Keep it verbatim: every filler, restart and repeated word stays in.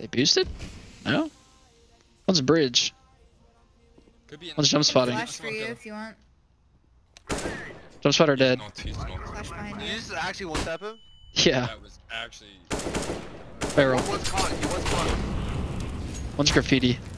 They boosted? No. One's a bridge. Could be in One's jump spotting. Flash for you if you want. Jump spotter dead. Not, he's not. Flash behind Did you. you just actually one tap him? Yeah. That was actually. Barrel. He was caught. He was caught. One's graffiti.